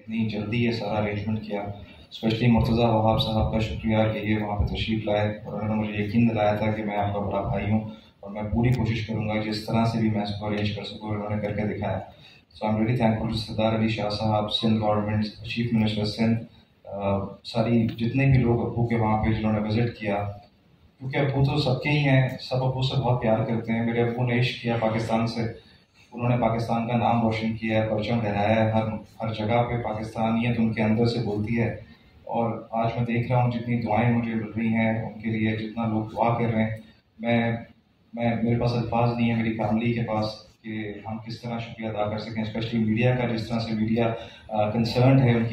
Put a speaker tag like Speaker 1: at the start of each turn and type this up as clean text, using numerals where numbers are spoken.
Speaker 1: इतनी जल्दी ये सारा अरेंजमेंट किया। स्पेशली मुर्तज़ा वहाब साहब का शुक्रिया कि ये वहाँ पे तशरीफ़ लाए और उन्होंने मुझे यकीन दिलाया था कि मैं आपका बड़ा भाई हूँ और मैं पूरी कोशिश करूँगा जिस तरह से भी मैं इसको अरेंज कर सकूँ, उन्होंने करके दिखाया। So I am very thankful to Sardar Ali Shah Sahab, Sindh government, chief minister Sindh, सारी जितने भी लोग अबू के वहाँ पे जिन्होंने विज़िट किया, क्योंकि अबू तो सबके ही हैं, सब अबू से बहुत प्यार करते हैं। मेरे अबू ने इश्क किया पाकिस्तान से, उन्होंने पाकिस्तान का नाम रोशन किया है, परचम लहराया है, हर जगह पे पाकिस्तानियत उनके अंदर से बोलती है। और आज मैं देख रहा हूँ जितनी दुआएं मुझे मिल रही हैं उनके लिए, जितना लोग दुआ कर रहे हैं, मैं मेरे पास अल्फाज नहीं है मेरी फैमिली के पास कि हम किस तरह शुक्रिया अदा कर सकें। स्पेशली मीडिया का, जिस तरह से मीडिया कंसर्न है उनकी